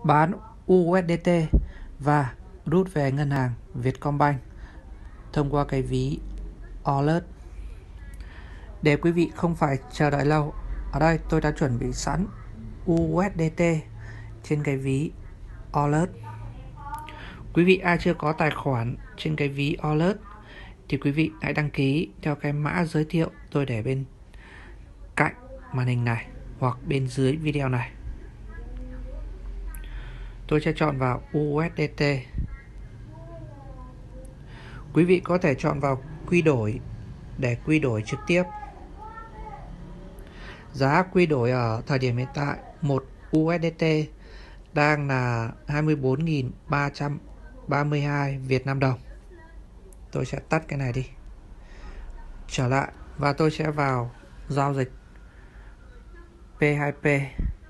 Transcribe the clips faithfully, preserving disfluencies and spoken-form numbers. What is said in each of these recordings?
bán u ét đê tê và rút về ngân hàng Vietcombank thông qua cái ví Alert. Để quý vị không phải chờ đợi lâu, ở đây tôi đã chuẩn bị sẵn u ét đê tê trên cái ví Alert. Quý vị ai chưa có tài khoản trên cái ví Alert thì quý vị hãy đăng ký theo cái mã giới thiệu tôi để bên cạnh màn hình này hoặc bên dưới video này. Tôi sẽ chọn vào u ét đê tê. Quý vị có thể chọn vào quy đổi để quy đổi trực tiếp. Giá quy đổi ở thời điểm hiện tại một u ét đê tê đang là hai mươi bốn nghìn ba trăm ba mươi hai Việt Nam đồng. Tôi sẽ tắt cái này đi. Trở lại và tôi sẽ vào giao dịch pê hai pê.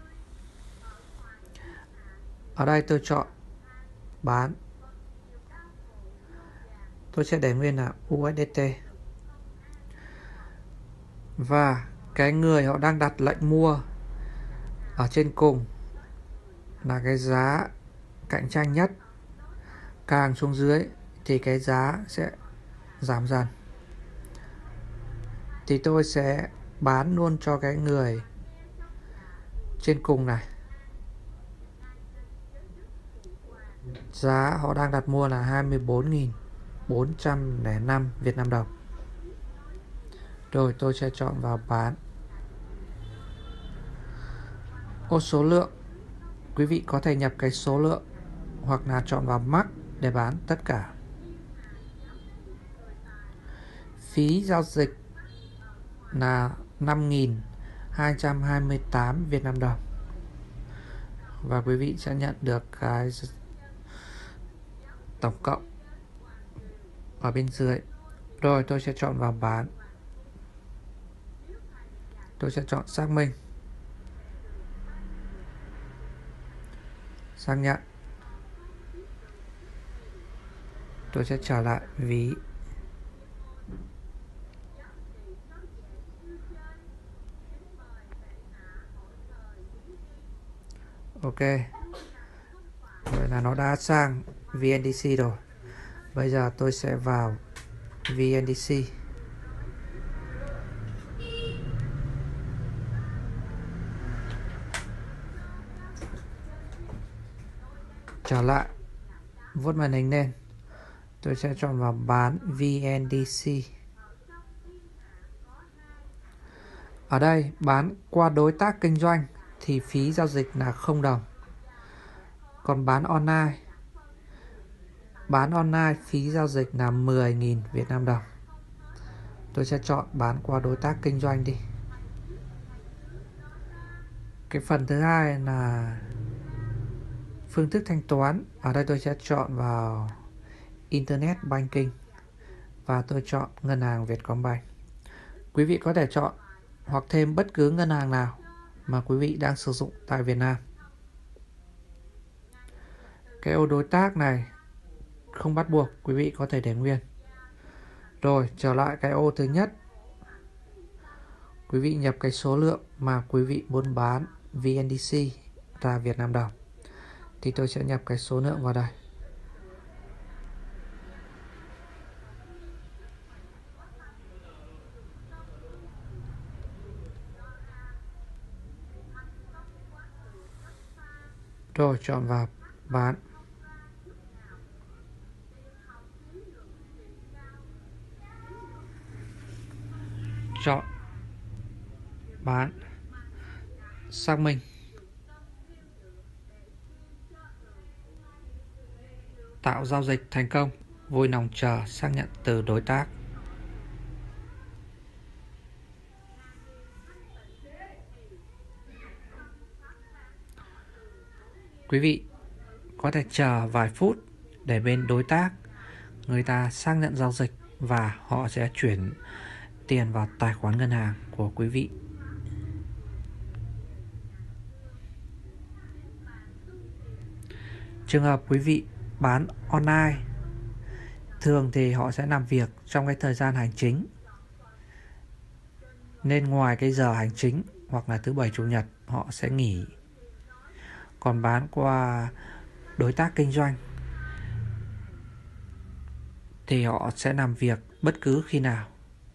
Ở đây tôi chọn bán. Tôi sẽ để nguyên là u ét đê tê. Và cái người họ đang đặt lệnh mua ở trên cùng là cái giá cạnh tranh nhất. Càng xuống dưới thì cái giá sẽ giảm dần. Thì tôi sẽ bán luôn cho cái người trên cùng này. Giá họ đang đặt mua là hai mươi bốn nghìn bốn trăm lẻ năm Việt Nam đồng. Rồi tôi sẽ chọn vào bán. Ô số lượng, quý vị có thể nhập cái số lượng hoặc là chọn vào max để bán tất cả. Phí giao dịch là năm nghìn hai trăm hai mươi tám Việt Nam đồng. Và quý vị sẽ nhận được cái tổng cộng ở bên dưới. Rồi tôi sẽ chọn vào bán. Tôi sẽ chọn xác minh, xác nhận. Tôi sẽ trở lại ví. Ok. Vậy là nó đã sang vê en đê xê rồi. Bây giờ tôi sẽ vào vê en đê xê. Trở lại, vuốt màn hình lên. Tôi sẽ chọn vào bán vê en đê xê. Ở đây bán qua đối tác kinh doanh thì phí giao dịch là không đồng. Còn bán online, bán online phí giao dịch là mười nghìn Việt Nam đồng. Tôi sẽ chọn bán qua đối tác kinh doanh đi. Cái phần thứ hai là phương thức thanh toán. Ở đây tôi sẽ chọn vào Internet Banking và tôi chọn ngân hàng Vietcombank. Quý vị có thể chọn hoặc thêm bất cứ ngân hàng nào mà quý vị đang sử dụng tại Việt Nam. Cái ô đối tác này không bắt buộc, quý vị có thể để nguyên. Rồi trở lại cái ô thứ nhất. Quý vị nhập cái số lượng mà quý vị muốn bán vê en đê xê ra Việt Nam đồng. Thì tôi sẽ nhập cái số lượng vào đây. Rồi chọn vào bán. Chọn bán. Xác minh. Tạo giao dịch thành công. Vui lòng chờ xác nhận từ đối tác. Quý vị có thể chờ vài phút để bên đối tác người ta xác nhận giao dịch và họ sẽ chuyển tiền vào tài khoản ngân hàng của quý vị. Trường hợp quý vị bán online, thường thì họ sẽ làm việc trong cái thời gian hành chính, nên ngoài cái giờ hành chính hoặc là thứ bảy chủ nhật họ sẽ nghỉ. còn bán qua đối tác kinh doanh thì họ sẽ làm việc bất cứ khi nào.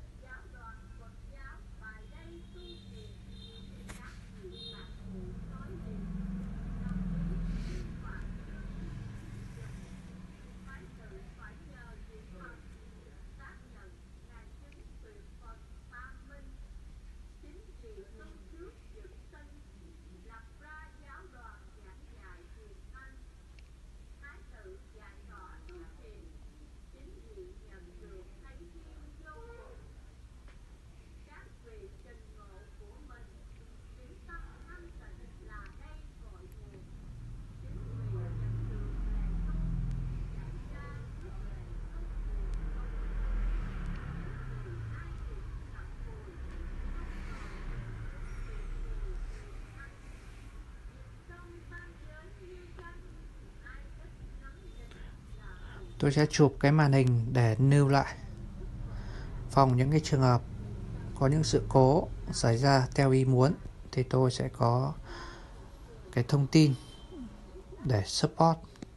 Tôi sẽ chụp cái màn hình để lưu lại, phòng những cái trường hợp có những sự cố xảy ra theo ý muốn thì tôi sẽ có cái thông tin để support.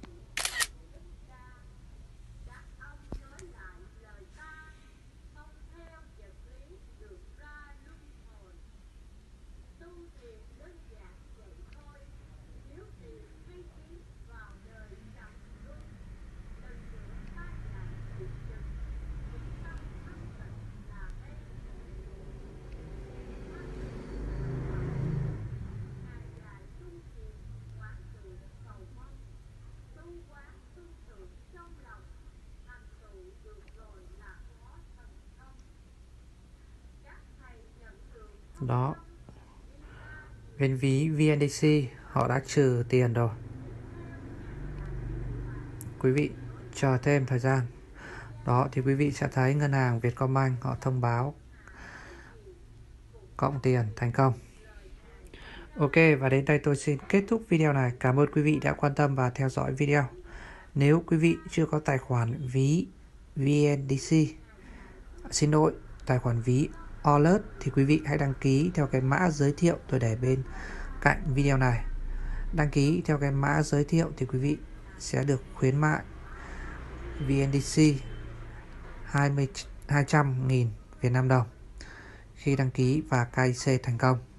Đó, bên ví vê en đê xê họ đã trừ tiền rồi. Quý vị chờ thêm thời gian. Đó thì quý vị sẽ thấy ngân hàng Vietcombank họ thông báo cộng tiền thành công. Ok, và đến đây tôi xin kết thúc video này. Cảm ơn quý vị đã quan tâm và theo dõi video. Nếu quý vị chưa có tài khoản ví vê en đê xê, xin lỗi, tài khoản ví Alert thì quý vị hãy đăng ký theo cái mã giới thiệu tôi để bên cạnh video này. Đăng ký theo cái mã giới thiệu thì quý vị sẽ được khuyến mại vê en đê xê hai trăm nghìn Việt Nam đồng khi đăng ký và ca i xê thành công.